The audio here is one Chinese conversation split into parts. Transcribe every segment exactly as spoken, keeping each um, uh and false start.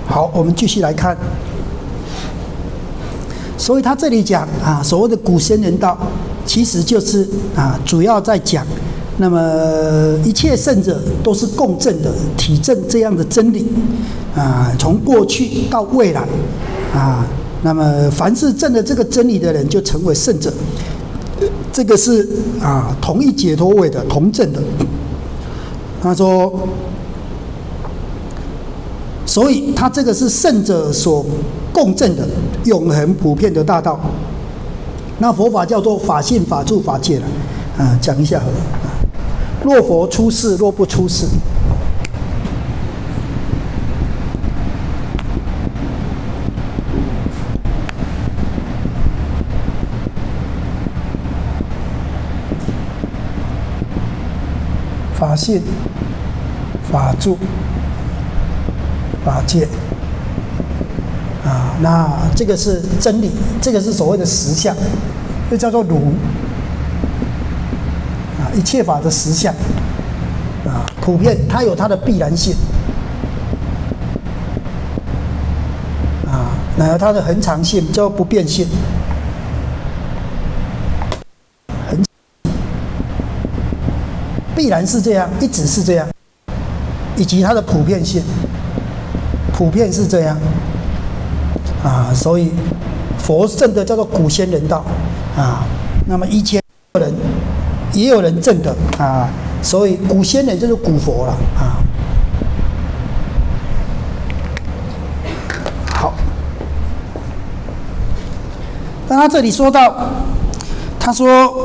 好，我们继续来看。所以他这里讲啊，所谓的古仙人道，其实就是啊，主要在讲，那么一切圣者都是共振的，体证这样的真理啊，从过去到未来啊，那么凡是证了这个真理的人，就成为圣者。这个是啊，同一解脱位的同证的。他说。所以，他这个是圣者所共振的永恒普遍的大道。那佛法叫做法性、法住、法界了，啊，讲一下好了。若佛出世，若不出世。法性、法住。法界啊，那这个是真理，这个是所谓的实相，这叫做如啊，一切法的实相啊，普遍它有它的必然性啊，那有它的恒常性，叫不变性，恒必然是这样，一直是这样，以及它的普遍性。普遍是这样啊，所以佛证的叫做古仙人道啊。那么以前人也有人证的啊，所以古仙人就是古佛了啊。好，那他这里说到，他说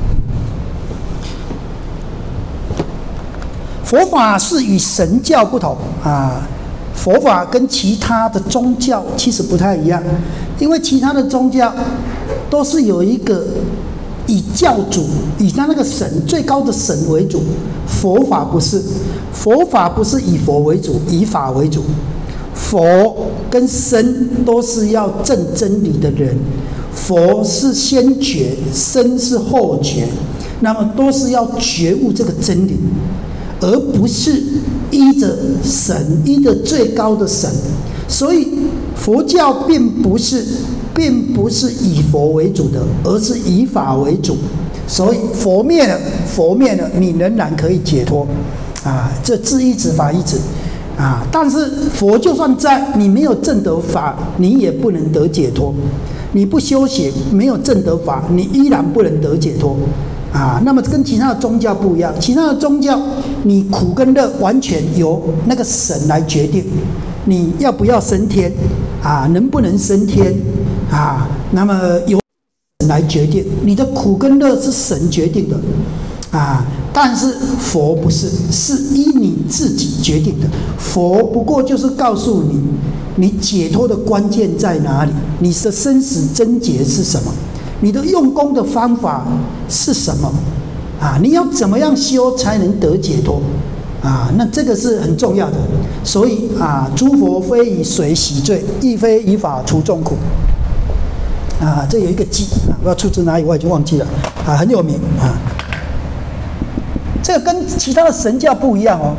佛法是与神教不同啊。佛法跟其他的宗教其实不太一样，因为其他的宗教都是有一个以教主、以他那个神最高的神为主，佛法不是，佛法不是以佛为主，以法为主。佛跟僧都是要证真理的人，佛是先觉，僧是后觉，那么都是要觉悟这个真理，而不是依着神，依着最高的神。所以佛教并不是并不是以佛为主的，而是以法为主。所以佛灭了，佛灭了，你仍然可以解脱啊！这智依止，法依止啊！但是佛就算在，你没有证得法，你也不能得解脱。你不修行，没有证得法，你依然不能得解脱。啊，那么跟其他的宗教不一样，其他的宗教你苦跟乐完全由那个神来决定，你要不要升天啊，能不能升天啊，那么由神来决定，你的苦跟乐是神决定的啊，但是佛不是，是依你自己决定的。佛不过就是告诉你，你解脱的关键在哪里，你的生死症结是什么，你的用功的方法是什么啊？你要怎么样修才能得解脱啊？那这个是很重要的。所以啊，诸佛非以水洗罪，亦非以法除众苦啊。这有一个记啊，不知道出自哪里，我已经忘记了啊，很有名啊。这个跟其他的神教不一样哦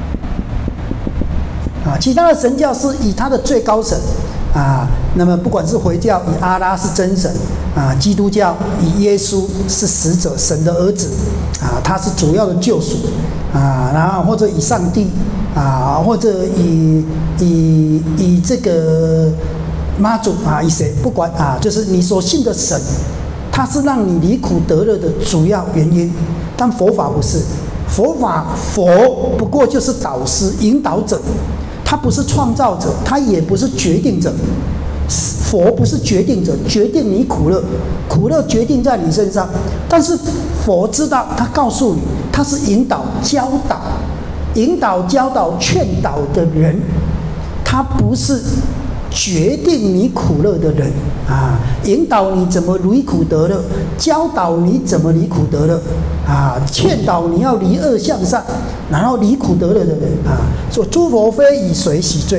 啊，其他的神教是以他的最高神。啊，那么不管是回教以阿拉是真神啊，基督教以耶稣是使者，神的儿子啊，他是主要的救赎啊，然后或者以上帝啊，或者以以以这个妈祖啊，以谁不管啊，就是你所信的神，他是让你离苦得乐的主要原因。但佛法不是，佛法佛不过就是导师、引导者。他不是创造者，他也不是决定者。佛不是决定者，决定你苦乐，苦乐决定在你身上。但是佛知道，他告诉你，他是引导、教导、引导、教导、劝导的人，他不是决定你苦乐的人啊！引导你怎么离苦得乐，教导你怎么离苦得乐啊！劝导你要离恶向善，然后离苦得乐的人啊！说诸佛非以水洗罪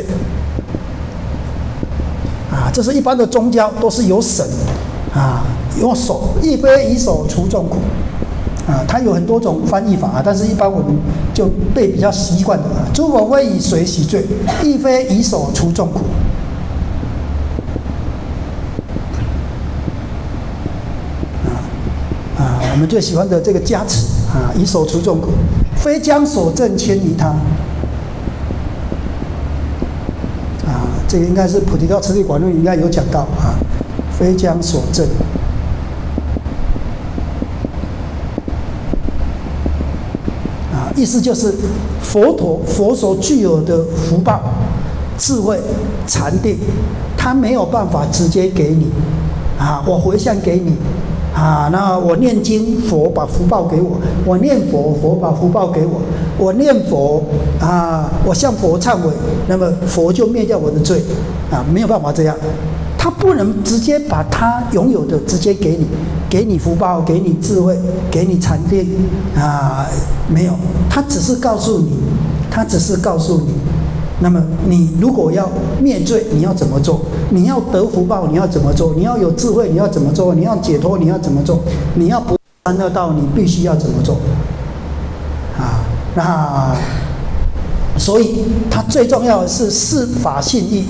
啊！这是一般的宗教都是有神啊，有手，亦非以手除众苦啊，它有很多种翻译法啊，但是一般我们就背比较习惯的啊。诸佛非以水洗罪，亦非以手除众苦。啊啊，我们最喜欢的这个加持啊，以手除众苦，非将所证迁于他。啊，这个应该是《菩提道次第广论》应该有讲到啊，非将所证。意思就是佛陀佛所具有的福报、智慧、禅定，他没有办法直接给你啊，我回向给你啊，那我念经，佛把福报给我；我念佛，佛把福报给我；我念佛啊，我向佛忏悔，那么佛就灭掉我的罪啊，没有办法这样。他不能直接把他拥有的直接给你，给你福报，给你智慧，给你禅定啊，没有，他只是告诉你，他只是告诉你，那么你如果要灭罪，你要怎么做？你要得福报，你要怎么做？你要有智慧，你要怎么做？你要解脱，你要怎么做？你要不三恶道，你必须要怎么做？啊，那所以他最重要的是释法信义。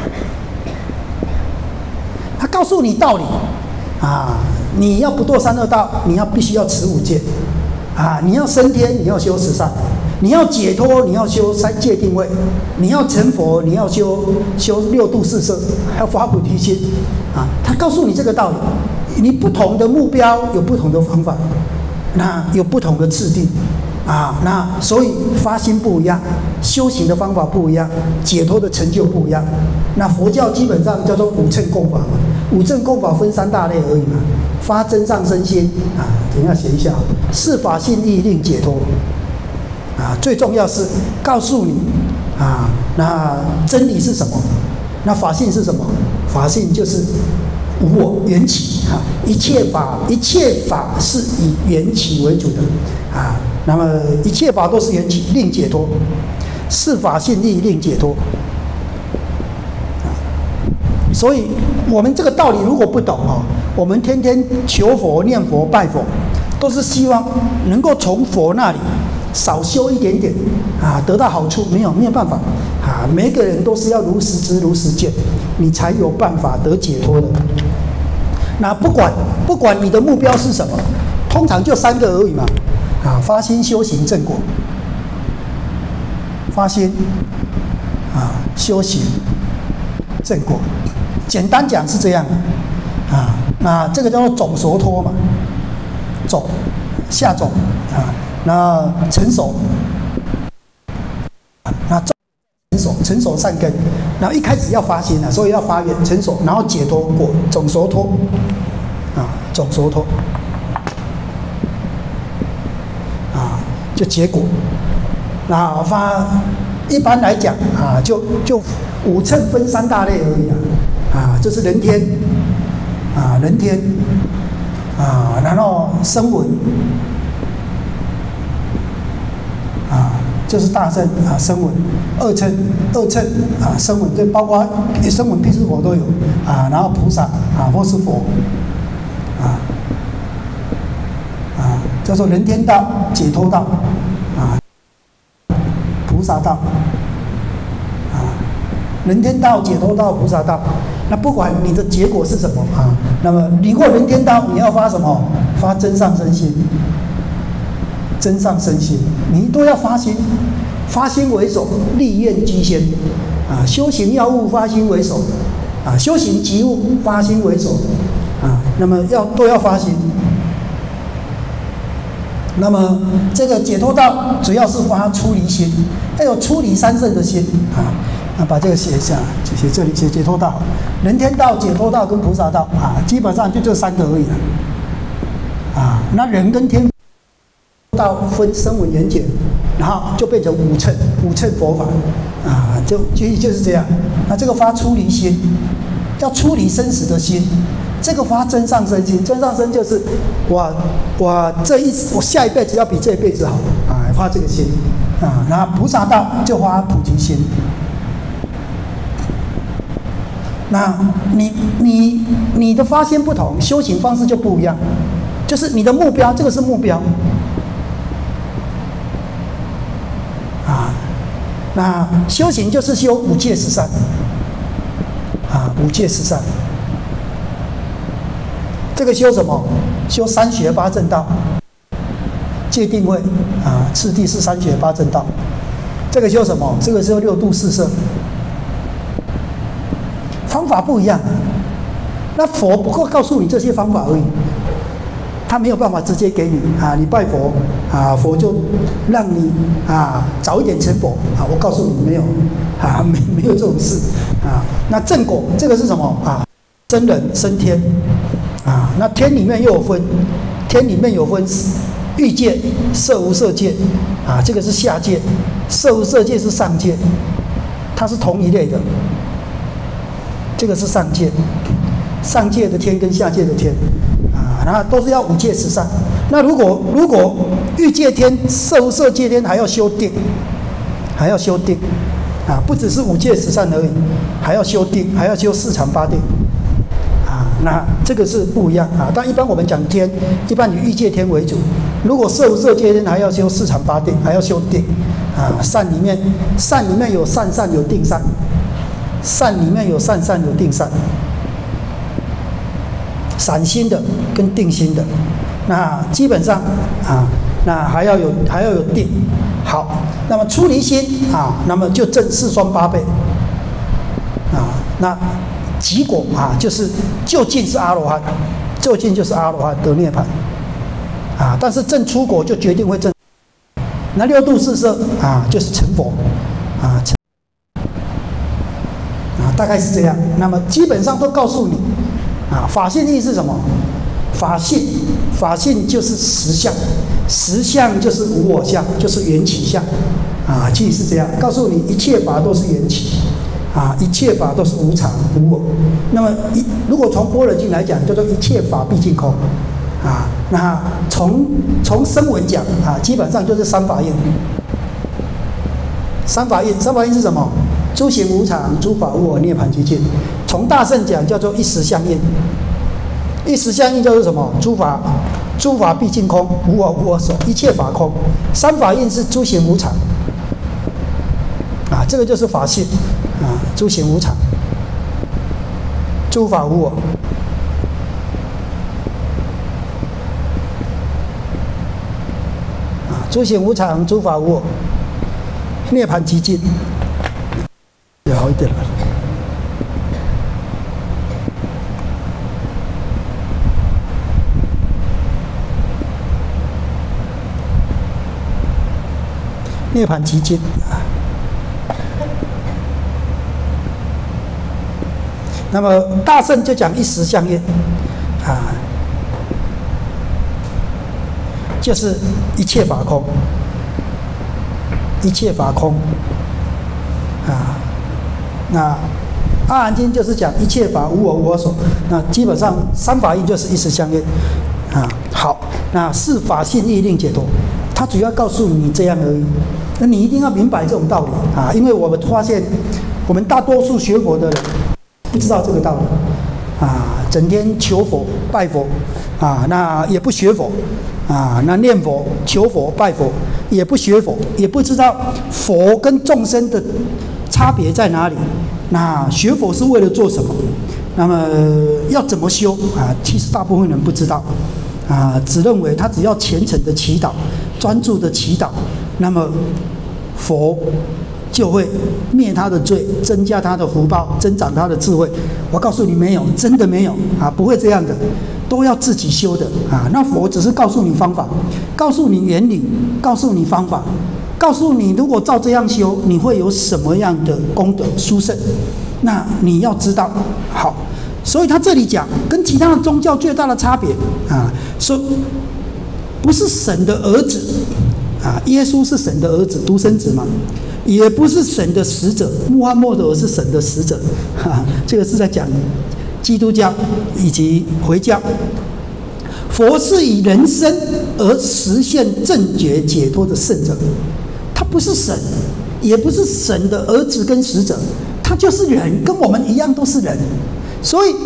他告诉你道理啊，你要不堕三恶道，你要必须要持五戒啊，你要升天，你要修十善，你要解脱，你要修三界定位，你要成佛，你要修修六度四摄，还要发菩提心啊。他告诉你这个道理，你不同的目标有不同的方法，那有不同的次第啊，那所以发心不一样，修行的方法不一样，解脱的成就不一样。那佛教基本上叫做五乘供法嘛，五乘供法分三大类而已嘛，发真上身心啊，等一下写一下，释法信义令解脱啊，最重要是告诉你啊，那真理是什么？那法性是什么？法性就是无我缘起啊，一切法一切法是以缘起为主的啊，那么一切法都是缘起，令解脱，释法信义令解脱。所以，我们这个道理如果不懂哦，我们天天求佛、念佛、拜佛，都是希望能够从佛那里少修一点点啊，得到好处。没有，没有办法啊！每个人都是要如实知、如实见，你才有办法得解脱的。那不管不管你的目标是什么，通常就三个而已嘛啊：发心、修行、正果。发心啊，修行、正果。简单讲是这样的啊，那这个叫做种熟脱嘛，种下种啊，那成熟，那成熟成熟善根，然后一开始要发心啊，所以要发愿成熟，然后解脱果种熟脱啊，种熟脱啊，就结果。那发一般来讲啊，就就五乘分三大类而已啊。啊，这是人天，啊人天，啊然后声闻，啊这是大乘啊声闻，二乘二乘啊声闻，这包括声闻辟支佛都有啊，然后菩萨啊或是佛，啊啊叫做人天道、解脱道，啊菩萨道，啊人天道、解脱道、菩萨道。那不管你的结果是什么啊，那么你过人天道，你要发什么？发真上身心，真上身心，你都要发心，发心为首，立愿居先啊。修行要务发心为首啊，修行及物发心为首啊。那么要都要发心。那么这个解脱道主要是发出离心，要有出离三圣的心啊。啊，把这个写一下，写这里写解脱道、人天道、解脱道跟菩萨道啊，基本上就这三个而已了。啊，那人跟天道分声闻缘觉，然后就变成五乘，五乘佛法啊，就就就是这样。那这个发出离心，要出离生死的心，这个发真上身心，真上身就是我我这一我下一辈子要比这一辈子好啊，发这个心啊。然后菩萨道就发菩提心。那你你你的发心不同，修行方式就不一样就是你的目标，这个是目标啊。那修行就是修五戒十善啊，五戒十善。这个修什么？修三学八正道。戒定慧啊，次第是三学八正道。这个修什么？这个修六度四摄。方法不一样，那佛不过告诉你这些方法而已，他没有办法直接给你啊。你拜佛啊，佛就让你啊早一点成佛啊。我告诉你没有啊，没没有这种事啊。那正果这个是什么啊？生人升天啊。那天里面又有分，天里面有分欲界、色无色界啊，这个是下界，色无色界是上界，它是同一类的。这个是上界，上界的天跟下界的天啊，那都是要五戒十善。那如果如果欲界天、色无色界天还要修定，还要修定啊，不只是五戒十善而已，还要修定，还要修四禅八定啊。那这个是不一样啊。但一般我们讲天，一般以欲界天为主。如果色无色界天还要修四禅八定，还要修定啊。善里面，善里面有善善有定善。善里面有善善有定善，散心的跟定心的，那基本上啊，那还要有还要有定。好，那么出离心啊，那么就正四双八倍啊。那极果啊，就是就近是阿罗汉，就近就是阿罗汉得涅槃啊。但是正出果就决定会正。那六度四摄啊，就是成佛啊。大概是这样，那么基本上都告诉你，啊，法性义是什么？法性，法性就是实相，实相就是无我相，就是缘起相，啊，其实是这样，告诉你一切法都是缘起，啊，一切法都是无常无我。那么一如果从般若经来讲，叫做一切法毕竟空，啊，那从从声闻讲啊，基本上就是三法印。三法印，三法印是什么？诸行无常，诸法无我，涅槃寂尽。从大乘讲叫做一时相应，一时相应叫做什么？诸法，诸法毕竟空，无我无我所，一切法空。三法印是诸行无常，啊，这个就是法性，啊，诸行无常，诸法无我。啊，诸行无常，诸法无我，涅槃寂尽。好一点了。涅槃寂尽啊。那么大乘就讲一时相应啊，就是一切法空，一切法空啊。那阿含经就是讲一切法无我无我所，那基本上三法印就是一时相应啊。好，那是法性义令解脱，它主要告诉你这样而已。那你一定要明白这种道理啊，因为我们发现我们大多数学佛的人不知道这个道理啊，整天求佛拜佛啊，那也不学佛啊，那念佛求佛拜佛也不学佛，也不知道佛跟众生的差别在哪里？那学佛是为了做什么？那么要怎么修啊？其实大部分人不知道啊，只认为他只要虔诚的祈祷、专注的祈祷，那么佛就会灭他的罪，增加他的福报，增长他的智慧。我告诉你，没有，真的没有啊，不会这样的，都要自己修的啊。那佛只是告诉你方法，告诉你原理，告诉你方法。告诉你，如果照这样修，你会有什么样的功德殊胜？那你要知道。好，所以他这里讲，跟其他的宗教最大的差别啊，说不是神的儿子啊，耶稣是神的儿子，独生子嘛，也不是神的使者，穆罕默德是神的使者，哈、啊，这个是在讲基督教以及回教。佛是以人身而实现正觉解脱的圣者。他不是神，也不是神的儿子跟使者，他就是人，跟我们一样都是人。所以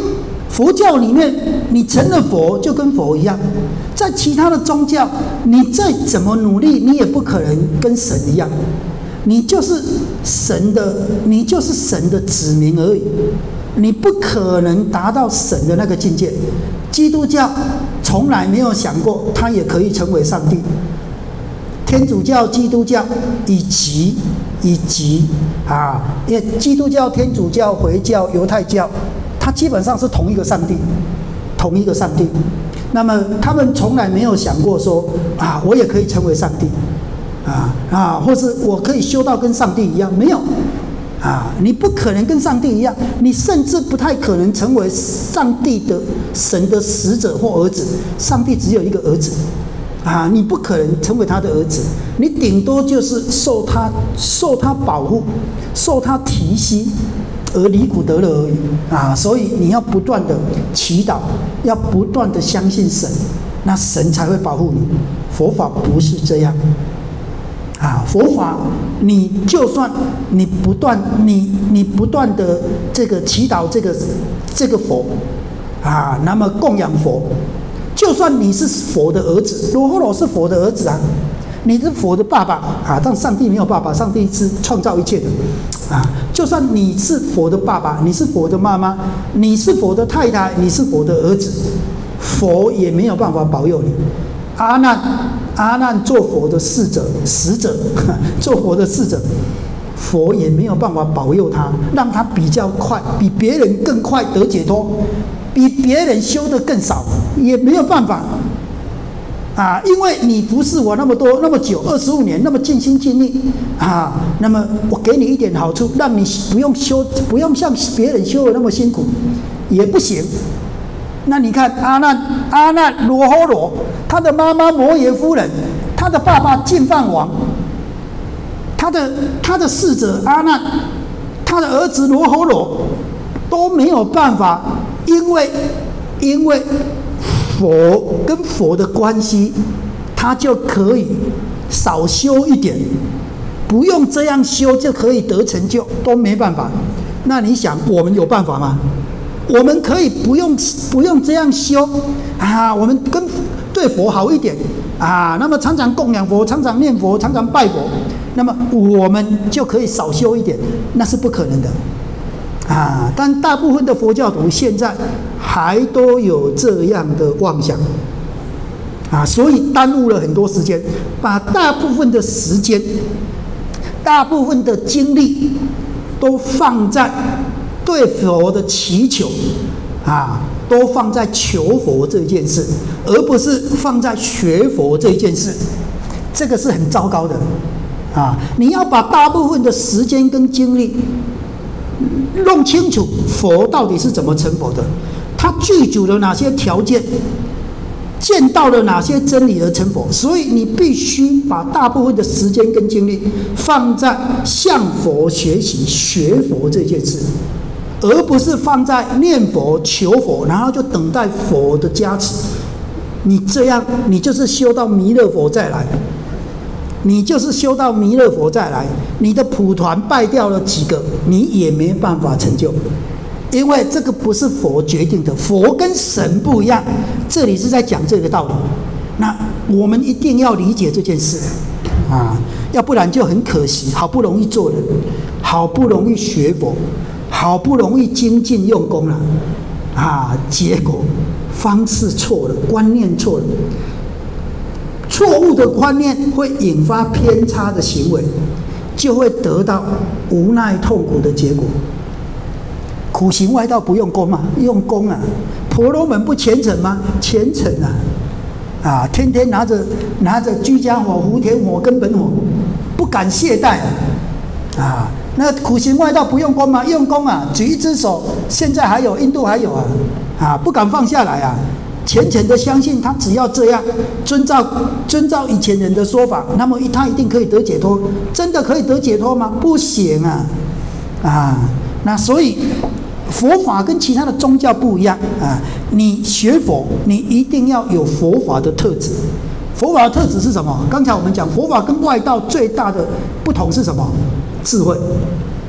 佛教里面，你成了佛就跟佛一样。在其他的宗教，你再怎么努力，你也不可能跟神一样。你就是神的，你就是神的子民而已，你不可能达到神的那个境界。基督教从来没有想过，他也可以成为上帝。天主教、基督教以及以及啊，因为基督教、天主教、回教、犹太教，它基本上是同一个上帝，同一个上帝。那么他们从来没有想过说啊，我也可以成为上帝，啊啊，或是我可以修到跟上帝一样，没有。啊，你不可能跟上帝一样，你甚至不太可能成为上帝的神的使者或儿子。上帝只有一个儿子，啊，你不可能成为他的儿子，你顶多就是受他受他保护，受他提携而离苦得乐而已啊。所以你要不断的祈祷，要不断的相信神，那神才会保护你。佛法不是这样。啊，佛法，你就算你不断，你你不断的这个祈祷这个这个佛，啊，那么供养佛，就算你是佛的儿子，罗睺罗是佛的儿子啊，你是佛的爸爸啊，但上帝没有爸爸，上帝是创造一切的，啊，就算你是佛的爸爸，你是佛的妈妈，你是佛的太太，你是佛的儿子，佛也没有办法保佑你。阿难，阿难做佛的侍者、使者，做佛的侍者，佛也没有办法保佑他，让他比较快，比别人更快得解脱，比别人修得更少，也没有办法。啊，因为你服侍我那么多、那么久，二十五年，那么尽心尽力啊，那么我给你一点好处，让你不用修，不用像别人修的那么辛苦，也不行。那你看阿难，阿难罗睺罗，他的妈妈摩耶夫人，他的爸爸净饭王，他的他的侍者阿难，他的儿子罗睺罗都没有办法，因为因为佛跟佛的关系，他就可以少修一点，不用这样修就可以得成就，都没办法。那你想，我们有办法吗？我们可以不用不用这样修啊，我们跟对佛好一点啊，那么常常供养佛，常常念佛，常常拜佛，那么我们就可以少修一点，那是不可能的啊。但大部分的佛教徒现在还都有这样的妄想啊，所以耽误了很多时间，把大部分的时间、大部分的精力都放在对佛的祈求啊，都放在求佛这件事，而不是放在学佛这件事，这个是很糟糕的啊！你要把大部分的时间跟精力弄清楚佛到底是怎么成佛的，他具足了哪些条件，见到了哪些真理而成佛，所以你必须把大部分的时间跟精力放在向佛学习、学佛这件事。而不是放在念佛、求佛，然后就等待佛的加持。你这样，你就是修到弥勒佛再来，你就是修到弥勒佛再来，你的蒲团拜掉了几个，你也没办法成就，因为这个不是佛决定的，佛跟神不一样。这里是在讲这个道理，那我们一定要理解这件事啊，要不然就很可惜。好不容易做人，好不容易学佛。好不容易精进用功了，啊，结果方式错了，观念错了，错误的观念会引发偏差的行为，就会得到无奈痛苦的结果。苦行外道不用功嘛，用功啊！婆罗门不虔诚吗？虔诚啊！啊，天天拿着拿着居家火、福田火、根本火，不敢懈怠啊！啊。那苦行外道不用功吗？用功啊！举一只手，现在还有，印度还有啊，啊，不敢放下来啊！虔诚的相信他只要这样，遵照遵照以前人的说法，那么他一定可以得解脱。真的可以得解脱吗？不行啊！啊，那所以佛法跟其他的宗教不一样啊！你学佛，你一定要有佛法的特质。佛法的特质是什么？刚才我们讲，佛法跟外道最大的不同是什么？智慧。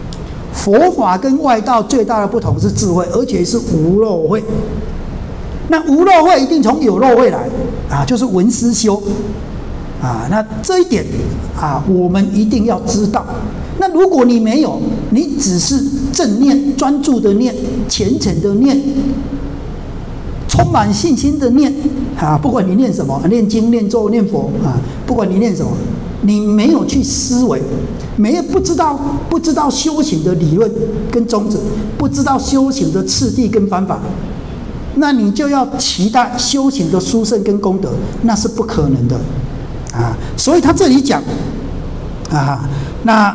佛法跟外道最大的不同是智慧，而且是无漏慧。那无漏慧一定从有漏慧来啊，就是闻思修啊。那这一点啊，我们一定要知道。那如果你没有，你只是正念、专注的念、虔诚的念、充满信心的念啊，不管你念什么，念经、念咒、念佛啊，不管你念什么，你没有去思维，没有不知道不知道修行的理论跟宗旨，不知道修行的次第跟方法。那你就要期待修行的殊胜跟功德，那是不可能的啊！所以他这里讲啊，那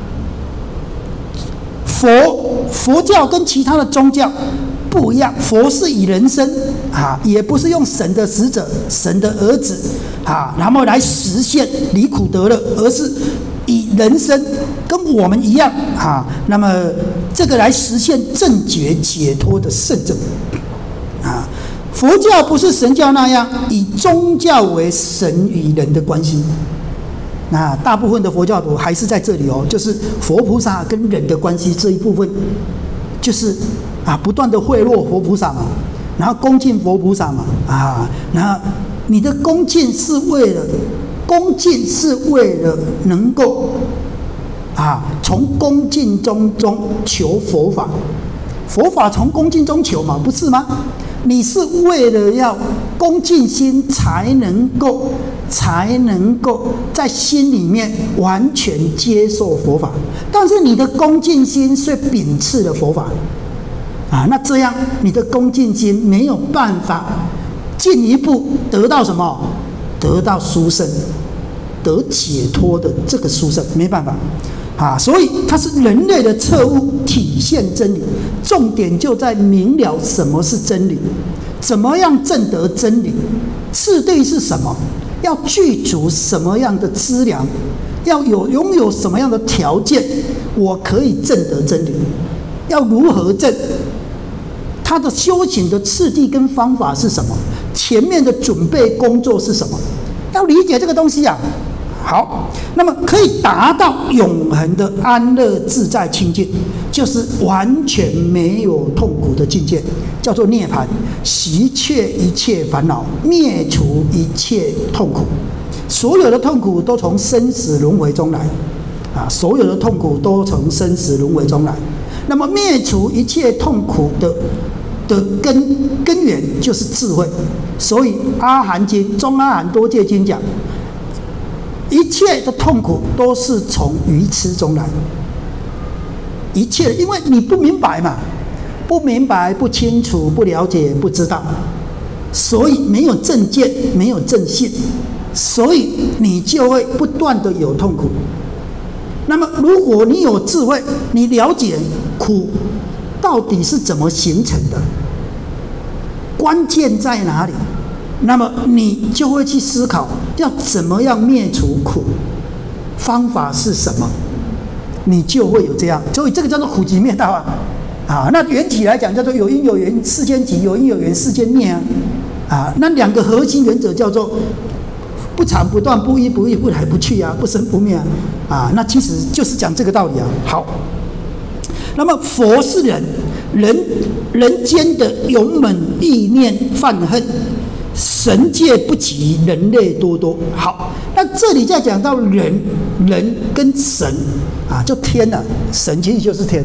佛佛教跟其他的宗教不一样，佛是以人身啊，也不是用神的使者、神的儿子啊，然后来实现离苦得乐，而是以人身跟我们一样啊，那么这个来实现正觉解脱的圣者。啊，佛教不是神教那样以宗教为神与人的关系，那大部分的佛教徒还是在这里哦，就是佛菩萨跟人的关系这一部分，就是啊不断的贿赂佛菩萨嘛，然后恭敬佛菩萨嘛，啊，然后你的恭敬是为了恭敬是为了能够啊从恭敬中中求佛法，佛法从恭敬中求嘛，不是吗？你是为了要恭敬心才能够才能够在心里面完全接受佛法，但是你的恭敬心却秉持了佛法啊，那这样你的恭敬心没有办法进一步得到什么？得到殊胜、得解脱的这个殊胜，没办法啊，所以它是人类的彻悟体现真理，重点就在明了什么是真理，怎么样证得真理，次第是什么，要具足什么样的资粮，要有拥有什么样的条件，我可以证得真理，要如何证？他的修行的次第跟方法是什么？前面的准备工作是什么？要理解这个东西啊。好，那么可以达到永恒的安乐自在清净，就是完全没有痛苦的境界，叫做涅槃，息却一切烦恼，灭除一切痛苦。所有的痛苦都从生死轮回中来，啊，所有的痛苦都从生死轮回中来。那么灭除一切痛苦的的根根源就是智慧。所以《阿含经》中阿含多戒经讲，一切的痛苦都是从愚痴中来，一切，因为你不明白嘛，不明白、不清楚、不了解、不知道，所以没有正见，没有正信，所以你就会不断的有痛苦。那么，如果你有智慧，你了解苦到底是怎么形成的，关键在哪里？那么你就会去思考要怎么样灭除苦，方法是什么，你就会有这样，所以这个叫做苦集灭道啊。啊，那缘起来讲叫做有因有缘世间集，有因有缘世间灭啊。啊，那两个核心原则叫做不长不断、不依不异、不来不去啊，不生不灭啊。啊，那其实就是讲这个道理啊。好，那么佛是人，人人间的勇猛意念犯恨。神界不及人类多多。好，那这里再讲到人，人跟神啊，就天了、啊，神其实就是天。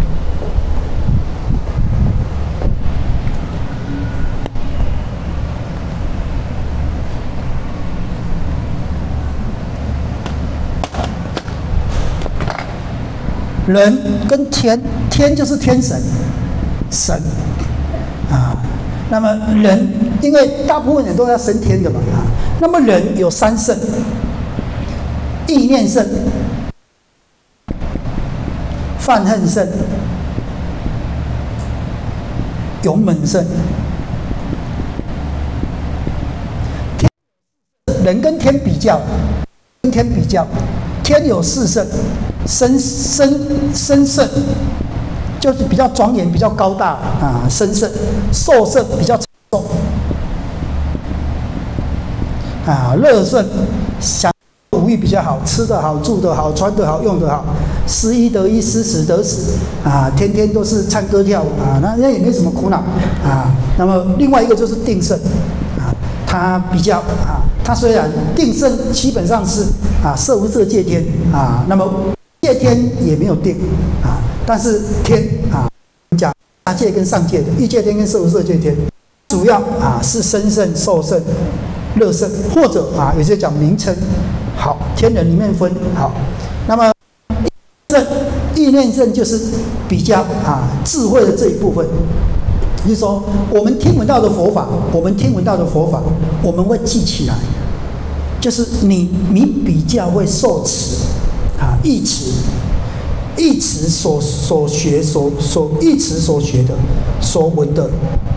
人跟天，天就是天神，神啊。那么人，因为大部分人都要升天的嘛啊。那么人有三圣：意念圣、犯恨圣、勇猛圣。天人跟天比较，跟天比较，天有四圣：生生生圣。就是比较庄严、比较高大啊，生圣；受圣比较重啊，乐圣享无裕比较好，吃得好，住得好，穿得好，用得好，失一得一，失时得时啊，天天都是唱歌跳舞啊，那那也没什么苦恼啊。那么另外一个就是定胜啊，他比较啊，他虽然定胜基本上是啊色无色界天啊，那么界天也没有定啊，但是天啊讲下界跟上界的欲界天跟色无色界天，主要啊是身胜、受胜、乐胜，或者啊有些讲名称。好，天人里面分好，那么正意念正就是比较啊智慧的这一部分，就是说我们听闻到的佛法，我们听闻到的佛法，我们会记起来，就是你你比较会受持啊忆持，忆持所所学所所忆持所学的所闻的，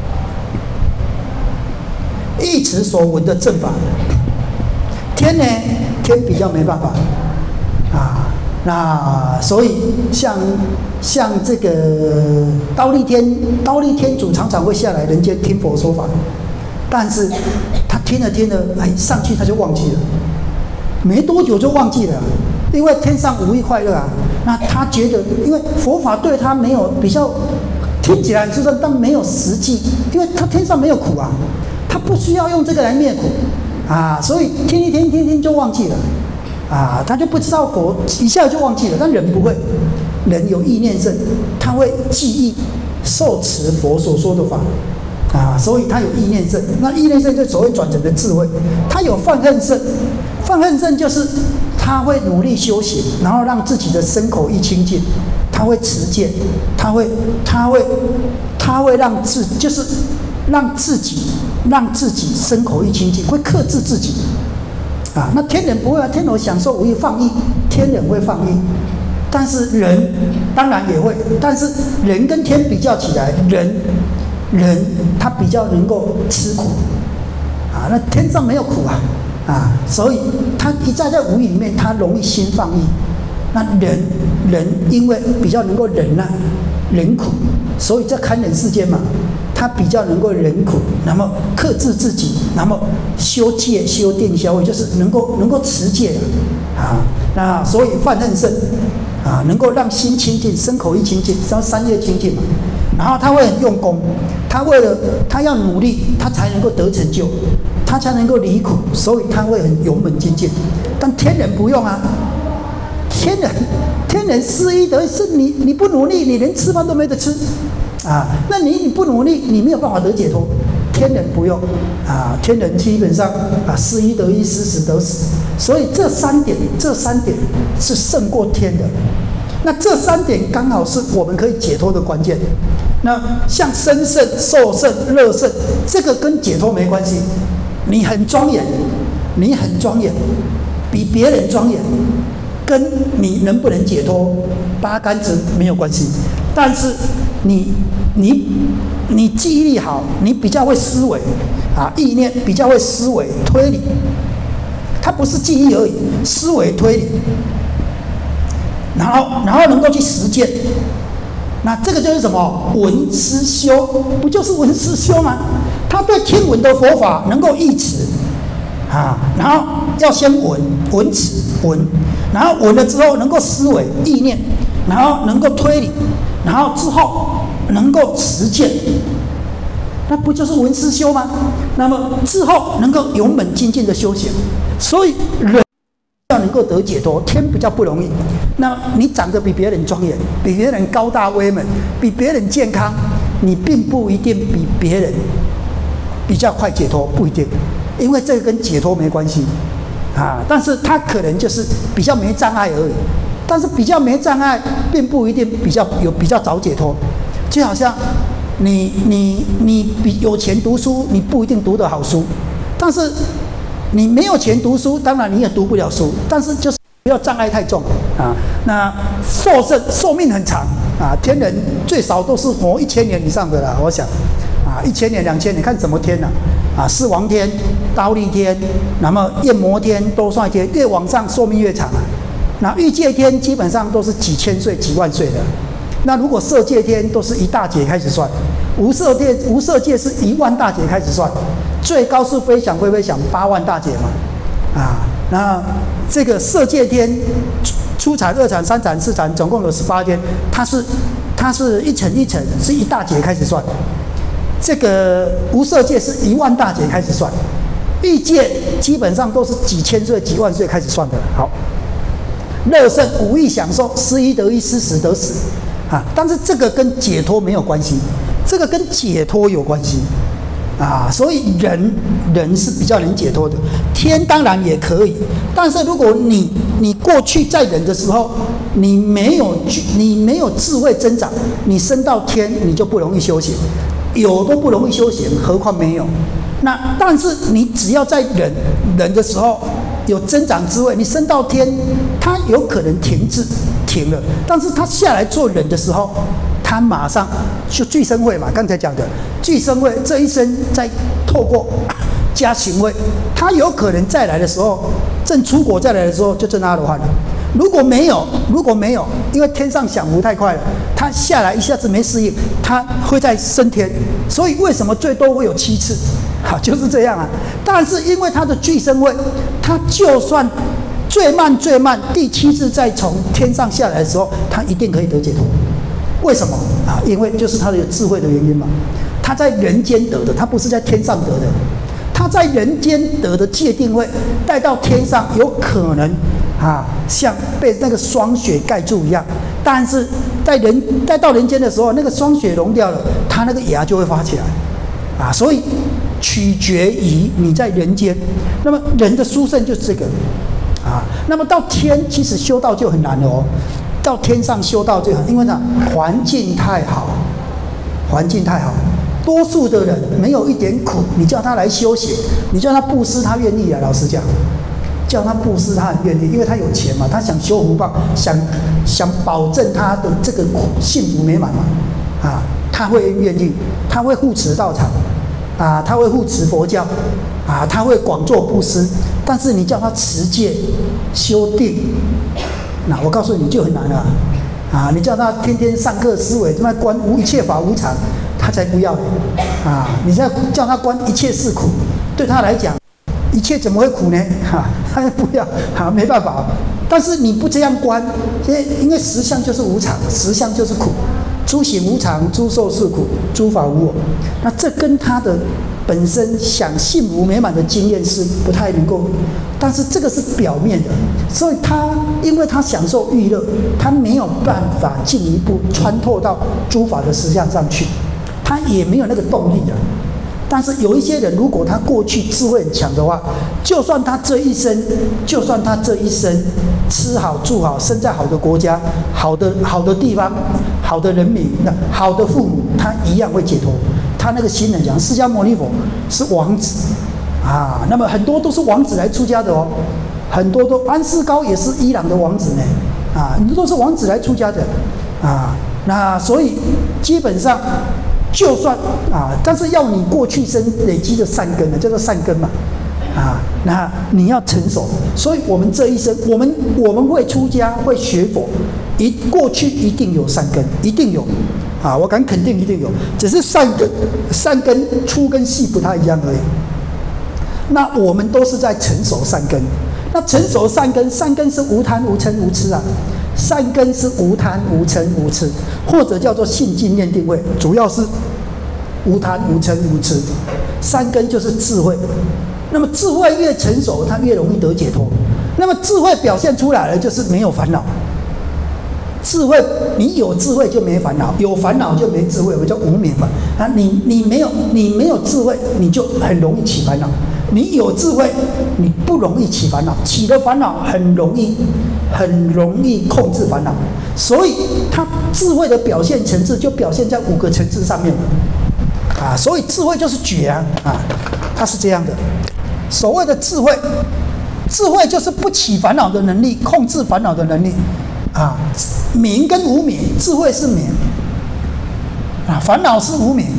忆持所闻的正法。天呢？天比较没办法啊，那所以像像这个忉利天，忉利天主常常会下来人间听佛说法，但是他听着听着，哎，上去他就忘记了，没多久就忘记了，因为天上无异快乐啊。那他觉得，因为佛法对他没有比较听起来很殊胜，但没有实际，因为他天上没有苦啊，他不需要用这个来灭苦。啊，所以听一听听听就忘记了，啊，他就不知道佛一下就忘记了。但人不会，人有意念胜，他会记忆受持佛所说的法，啊，所以他有意念胜。那意念胜就所谓转成的智慧，他有犯恨胜，犯恨胜就是他会努力修行，然后让自己的身口意清净，他会持戒，他会他会他会让自就是让自己。让自己身口意清净，会克制自己，啊，那天人不会啊，天人享受无意放逸，天人会放逸，但是人当然也会，但是人跟天比较起来，人人他比较能够吃苦，啊，那天上没有苦啊，啊，所以他一再在无意里面，他容易心放逸，那人人因为比较能够忍耐忍苦，所以在堪忍世间嘛。他比较能够忍苦，那么克制自己，那么修戒、修定、消慧，就是能够能够持戒的啊。那所以犯恨胜啊，能够让心清净，身口意清净，像三业清净嘛。然后他会很用功，他为了他要努力，他才能够得成就，他才能够离苦，所以他会很勇猛精进。但天人不用啊，天人天人失一得一，是你你不努力，你连吃饭都没得吃。啊，那你你不努力，你没有办法得解脱。天人不用啊，天人基本上啊，失一得一，失时得时。所以这三点，这三点是胜过天的。那这三点刚好是我们可以解脱的关键。那像身胜、受胜、乐胜，这个跟解脱没关系。你很庄严，你很庄严，比别人庄严，跟你能不能解脱八竿子没有关系。但是你你你记忆力好，你比较会思维啊，意念比较会思维推理，它不是记忆而已，思维推理，然后然后能够去实践，那这个就是什么闻思修，不就是闻思修吗？他对听闻的佛法能够忆持啊，然后要先闻闻持闻，然后闻了之后能够思维意念，然后能够推理。然后之后能够实践，那不就是闻思修吗？那么之后能够勇猛精进的修行，所以人要能够得解脱，天比较不容易。那你长得比别人庄严，比别人高大威猛，比别人健康，你并不一定比别人比较快解脱，不一定，因为这个跟解脱没关系啊。但是他可能就是比较没障碍而已。但是比较没障碍，并不一定比较有比较早解脱。就好像你你你比有钱读书，你不一定读得好书，但是你没有钱读书，当然你也读不了书。但是就是不要障碍太重啊。那寿寿寿命很长啊，天人最少都是活一千年以上的啦，我想啊，一千年两千年看什么天呢？啊，四王天、忉利天，那么焰摩天、兜率天，越往上寿命越长啊。那欲界天基本上都是几千岁、几万岁的，那如果色界天都是一大劫开始算，无色界无色界是一万大劫开始算，最高是飞翔飞飞翔八万大劫嘛，啊， 那这个色界天初禅、二禅、三禅、四禅，总共有十八天，它是它是一层一层，是一大节开始算。这个无色界是一万大节开始算，欲界基本上都是几千岁、几万岁开始算的。好，乐圣五欲享受，失一得一，失十得十，啊，但是这个跟解脱没有关系，这个跟解脱有关系。啊，所以人人是比较能解脱的，天当然也可以，但是如果你你过去在人的时候，你没有你没有智慧增长，你升到天你就不容易修行，有都不容易修行，何况没有。那但是你只要在人人的时候有增长智慧，你升到天，他有可能停滞停了，但是他下来做人的时候，他马上就具生慧嘛，刚才讲的具生慧，这一生再透过加行慧，他有可能再来的时候，正出国再来的时候就证阿罗汉了。如果没有，如果没有，因为天上享福太快了，他下来一下子没适应，他会再升天。所以为什么最多会有七次？好，就是这样啊。但是因为他的具生慧，他就算最慢最慢第七次再从天上下来的时候，他一定可以得解脱。为什么啊？因为就是他的智慧的原因嘛。他在人间得的，他不是在天上得的。他在人间得的界定慧，带到天上有可能啊，像被那个霜雪盖住一样。但是在人带到人间的时候，那个霜雪融掉了，他那个芽就会发起来啊。所以取决于你在人间。那么人的殊胜就是这个啊。那么到天其实修道就很难了哦。到天上修道最好，因为呢环境太好，环境太好，多数的人没有一点苦，你叫他来修行，你叫他布施，他愿意啊。老实讲，叫他布施，他很愿意，因为他有钱嘛，他想修福报，想想保证他的这个幸福美满嘛，啊，他会愿意，他会护持道场，啊，他会护持佛教，啊，他会广做布施，但是你叫他持戒、修定。那我告诉你就很难了，啊！你叫他天天上课思维，他妈观无一切法无常，他才不要呢，啊！你再叫他观一切是苦，对他来讲，一切怎么会苦呢？哈、啊，他不要，哈、啊，没办法。但是你不这样观，因为因为实相就是无常，实相就是苦，诸行无常，诸受是苦，诸法无我。那这跟他的本身想幸福美满的经验是不太能够，但是这个是表面的，所以他因为他享受欲乐，他没有办法进一步穿透到诸法的实相上去，他也没有那个动力啊。但是有一些人，如果他过去智慧很强的话，就算他这一生，就算他这一生吃好住好，生在好的国家、好的好的地方、好的人民、好的父母，他一样会解脱。他那个心很强，释迦牟尼佛是王子啊，那么很多都是王子来出家的哦，很多都安世高也是伊朗的王子呢，啊，很多都是王子来出家的啊，那所以基本上就算啊，但是要你过去生累积的善根呢，叫做善根嘛，啊，那你要成熟，所以我们这一生，我们我们会出家会学佛，一过去一定有善根，一定有。啊，我敢肯定一定有，只是善根、善根粗跟细不太一样而已。那我们都是在成熟善根。那成熟善根，善根是无贪、无嗔、无痴啊。善根是无贪、无嗔、无痴，或者叫做信净念定慧，主要是无贪、无嗔、无痴。善根就是智慧。那么智慧越成熟，它越容易得解脱。那么智慧表现出来了，就是没有烦恼。智慧，你有智慧就没烦恼，有烦恼就没智慧，我叫无明嘛。啊，你你没有你没有智慧，你就很容易起烦恼；你有智慧，你不容易起烦恼，起了烦恼很容易很容易控制烦恼。所以，它智慧的表现层次就表现在五个层次上面了。啊，所以智慧就是觉啊，啊，它是这样的。所谓的智慧，智慧就是不起烦恼的能力，控制烦恼的能力。啊，明跟无明，智慧是明，啊，烦恼是无明，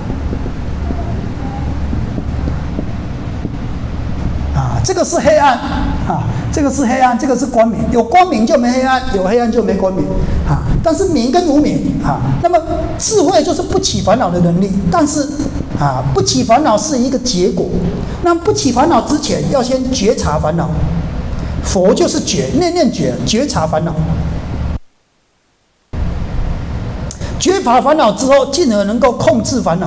啊，这个是黑暗，啊，这个是黑暗，这个是光明，有光明就没黑暗，有黑暗就没光明，啊，但是明跟无明，啊，那么智慧就是不起烦恼的能力，但是啊，不起烦恼是一个结果，那不起烦恼之前要先觉察烦恼。 佛就是觉，念念觉，觉察烦恼。觉察烦恼之后，进而能够控制烦恼。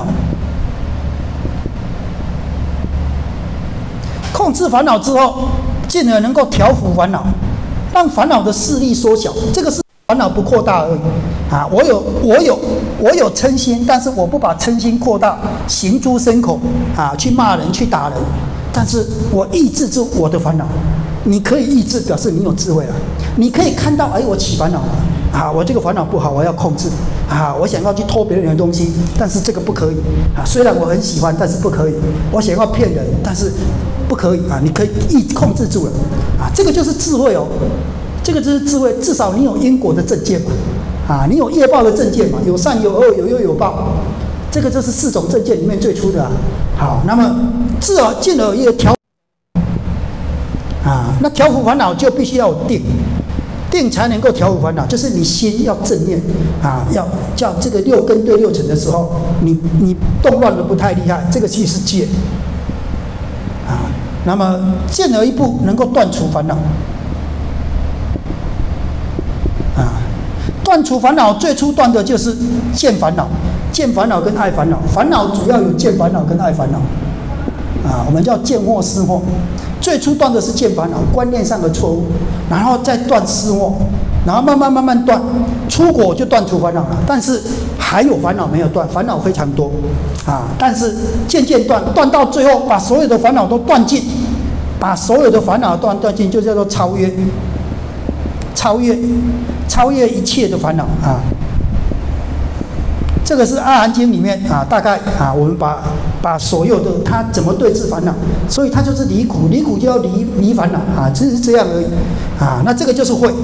控制烦恼之后，进而能够调伏烦恼，让烦恼的势力缩小。这个是烦恼不扩大而已啊！我有我有我有嗔心，但是我不把嗔心扩大，行诸牲口啊，去骂人，去打人。但是我抑制住我的烦恼。你可以抑制，表示你有智慧了。你可以看到，哎，我起烦恼了啊！我这个烦恼不好，我要控制啊！我想要去偷别人的东西，但是这个不可以啊！虽然我很喜欢，但是不可以。我想要骗人，但是不可以啊！你可以抑控制住了啊！这个就是智慧哦，这个就是智慧。至少你有因果的正见嘛，啊，你有业报的正见嘛，有善有恶，有忧有报。这个就是四种正见里面最初的啊。好，那么自而进而业调。啊，那调伏烦恼就必须要有定，定才能够调伏烦恼。就是你心要正念啊，要叫这个六根对六尘的时候，你你动乱的不太厉害，这个其实是戒啊。那么见而一步能够断除烦恼啊，断除烦恼最初断的就是见烦恼，见烦恼跟爱烦恼，烦恼主要有见烦恼跟爱烦恼啊，我们叫见惑思惑。最初断的是见烦恼，观念上的错误，然后再断思惑，然后慢慢慢慢断，出果就断除烦恼了。但是还有烦恼没有断，烦恼非常多啊！但是渐渐断，断到最后把所有的烦恼都断尽，把所有的烦恼断断尽，就叫做超越，超越，超越一切的烦恼啊！这个是《阿含经》里面啊，大概啊，我们把把所有的他怎么对治烦恼，所以他就是离苦，离苦就要离离烦恼啊，只是这样而已啊。那这个就是慧，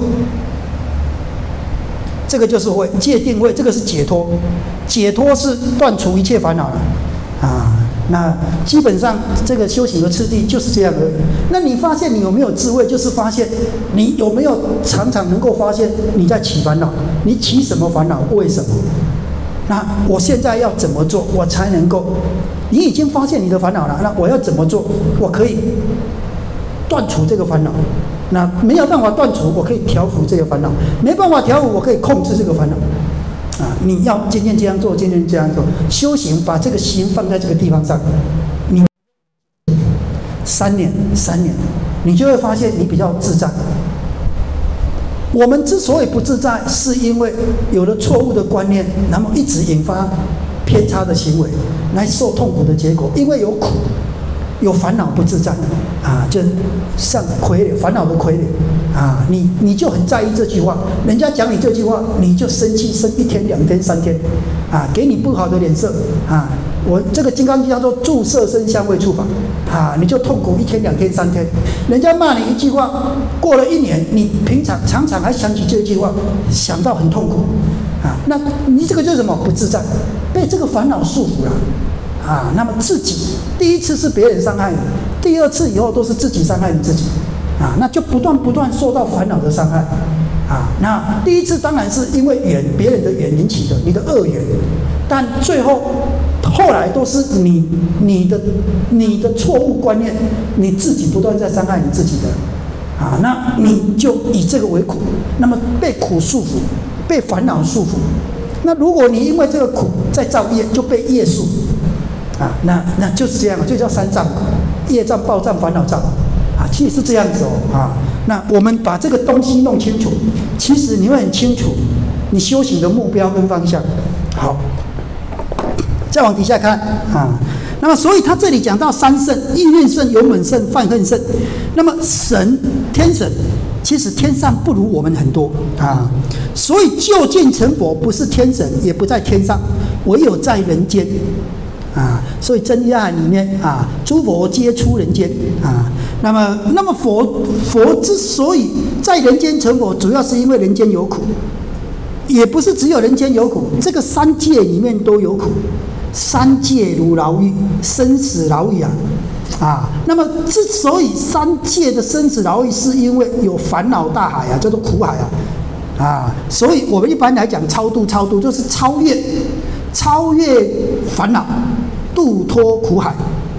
这个就是慧，戒定慧，这个是解脱，解脱是断除一切烦恼了啊。那基本上这个修行的次第就是这样而已。那你发现你有没有智慧，就是发现你有没有常常能够发现你在起烦恼，你起什么烦恼，为什么？那我现在要怎么做，我才能够？你已经发现你的烦恼了，那我要怎么做，我可以断除这个烦恼？那没有办法断除，我可以调伏这个烦恼；没办法调伏，我可以控制这个烦恼。啊，你要渐渐这样做，渐渐这样做，修行把这个心放在这个地方上，你三年三年，你就会发现你比较自在。我们之所以不自在，是因为有了错误的观念，然后一直引发偏差的行为，来受痛苦的结果。因为有苦，有烦恼不自在啊，就像傀儡，烦恼的傀儡啊，你你就很在意这句话，人家讲你这句话，你就生气，生一天、两天、三天，啊，给你不好的脸色啊。我这个金刚经叫做住色身香味触法啊，你就痛苦一天、两天、三天。人家骂你一句话，过了一年，你平常常常还想起这句话，想到很痛苦啊。那你这个就是什么？不自在，被这个烦恼束缚了啊。那么自己第一次是别人伤害你，第二次以后都是自己伤害你自己啊，那就不断不断受到烦恼的伤害啊。那第一次当然是因为缘，别人的缘引起的，你的恶缘，但最后。后来都是你你的你的错误观念，你自己不断在伤害你自己的，啊，那你就以这个为苦，那么被苦束缚，被烦恼束缚。那如果你因为这个苦在造业，就被业束缚，啊，那那就是这样，就叫三障：业障、报障、烦恼障，啊，其实是这样子哦，啊，那我们把这个东西弄清楚，其实你会很清楚你修行的目标跟方向。好。再往底下看啊，那么所以他这里讲到三圣：意念圣、勇猛圣、犯恨圣。那么神天神，其实天上不如我们很多啊，所以究竟成佛不是天神，也不在天上，唯有在人间啊。所以真言里面啊，诸佛皆出人间啊。那么，那么佛佛之所以在人间成佛，主要是因为人间有苦，也不是只有人间有苦，这个三界里面都有苦。三界如牢狱，生死牢狱啊！啊，那么之所以三界的生死牢狱，是因为有烦恼大海啊，叫做苦海啊，啊，所以我们一般来讲超度，超度就是超越，超越烦恼，度脱苦海，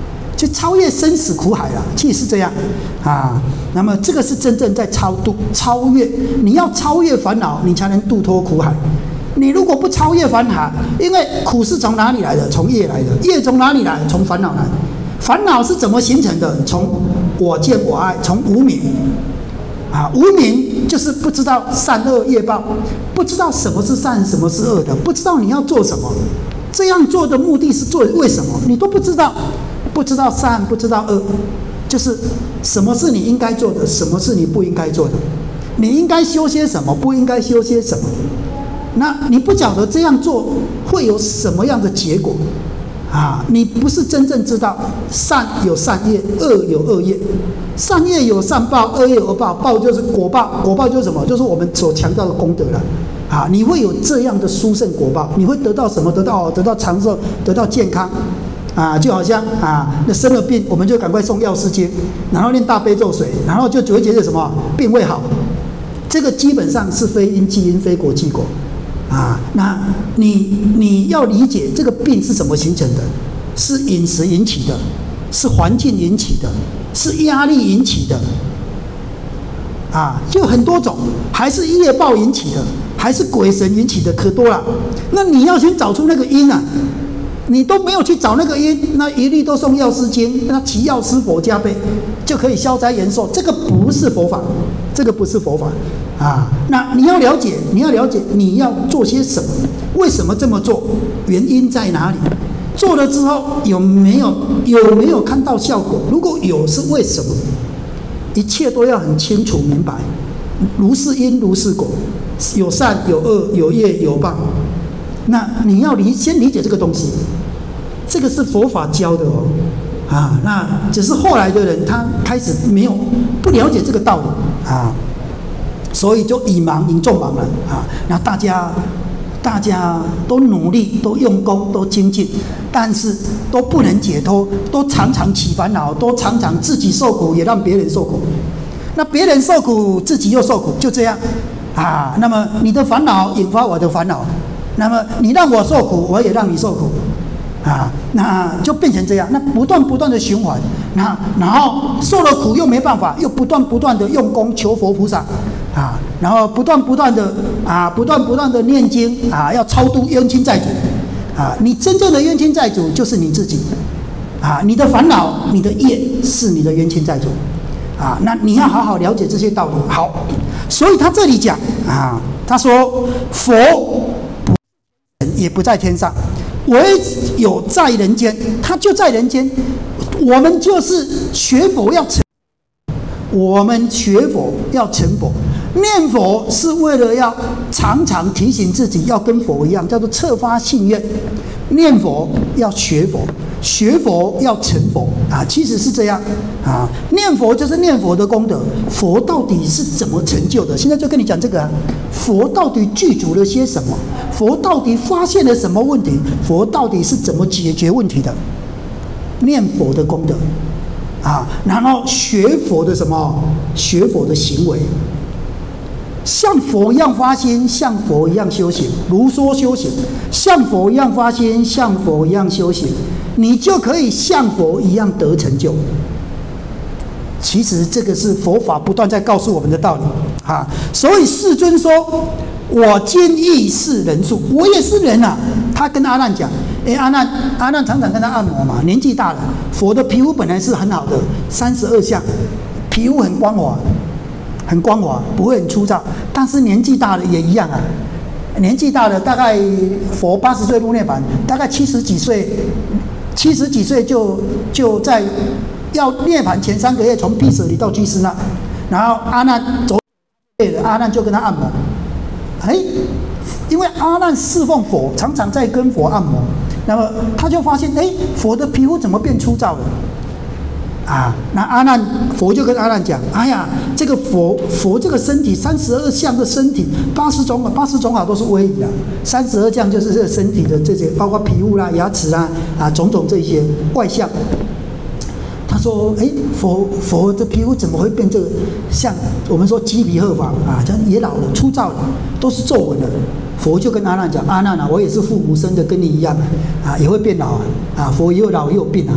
去超越生死苦海了，其实是这样啊。那么这个是真正在超度、超越。你要超越烦恼，你才能度脱苦海。你如果不超越烦恼，因为苦是从哪里来的？从业来的。业从哪里来？从烦恼来。烦恼是怎么形成的？从我见我爱，从无明啊，无明就是不知道善恶业报，不知道什么是善，什么是恶的，不知道你要做什么。这样做的目的是做为什么？你都不知道，不知道善，不知道恶，就是什么是你应该做的，什么是你不应该做的，你应该修些什么，不应该修些什么。那你不晓得这样做会有什么样的结果啊？你不是真正知道善有善业，恶有恶业，善业有善报，恶业有恶报，报就是果报，果报就是什么？就是我们所强调的功德了。啊，你会有这样的殊胜果报，你会得到什么？得到得到长寿，得到健康，啊，就好像啊，那生了病，我们就赶快送药师经，然后念大悲咒水，然后就只会觉得什么病会好。这个基本上是非因即因，非果即果，啊，那你你要理解这个病是怎么形成的，是饮食引起的，是环境引起的，是压力引起的，啊，就很多种，还是业报引起的。还是鬼神引起的，可多了。那你要先找出那个因啊，你都没有去找那个因，那一律都送药师经，那其药师佛加倍就可以消灾延寿。这个不是佛法，这个不是佛法啊。那你要了解，你要了解你要做些什么，为什么这么做，原因在哪里？做了之后有没有有没有看到效果？如果有，是为什么？一切都要很清楚明白，如是因如是果。有善有恶，有业有报。那你要理先理解这个东西，这个是佛法教的哦。啊，那只是后来的人他开始没有不了解这个道理啊，所以就以盲引众盲了啊。那大家大家都努力，都用功，都精进，但是都不能解脱，都常常起烦恼，都常常自己受苦，也让别人受苦。那别人受苦，自己又受苦，就这样。啊，那么你的烦恼引发我的烦恼，那么你让我受苦，我也让你受苦，啊，那就变成这样，那不断不断的循环，那然后受了苦又没办法，又不断不断的用功求佛菩萨，啊，然后不断不断的啊，不断不断的念经啊，要超度冤亲债主，啊，你真正的冤亲债主就是你自己，啊，你的烦恼、你的业是你的冤亲债主。啊，那你要好好了解这些道理。好，所以他这里讲啊，他说佛也不在天上，唯有在人间，他就在人间。我们就是学佛要成，我们学佛要成佛，念佛是为了要常常提醒自己要跟佛一样，叫做彻发信愿。念佛要学佛，学佛要成佛啊，其实是这样啊。念佛就是念佛的功德，佛到底是怎么成就的？现在就跟你讲这个啊，佛到底具足了些什么？佛到底发现了什么问题？佛到底是怎么解决问题的？念佛的功德啊，然后学佛的什么？学佛的行为。像佛一样发心，像佛一样修行，如说修行，像佛一样发心，像佛一样修行，你就可以像佛一样得成就。其实这个是佛法不断在告诉我们的道理啊。所以世尊说：“我今亦是人数，我也是人啊。”他跟阿难讲：“哎，阿难，阿难常常跟他按摩嘛，年纪大了，佛的皮肤本来是很好的，三十二相，皮肤很光滑。”很光滑，不会很粗糙，但是年纪大了也一样啊。年纪大了，大概佛八十岁入涅槃，大概七十几岁，七十几岁就就在要涅槃前三个月，从毗舍离到居士那，然后阿难走了，阿难就跟他按摩。哎，因为阿难侍奉佛，常常在跟佛按摩，那么他就发现，哎，佛的皮肤怎么变粗糙了？啊，那阿难佛就跟阿难讲：“哎呀，这个佛佛这个身体三十二相的身体，八十种八十种好都是威仪啊。三十二相就是这个身体的这些，包括皮肤啦、牙齿啦啊，种种这些外相。”他说：“哎，佛佛的皮肤怎么会变这个？像我们说鸡皮鹤发啊，这也老了、粗糙了，都是皱纹了。”佛就跟阿难讲：“阿难啊，我也是父母生的，跟你一样啊，也会变老啊，啊，佛也有老也有病啊。”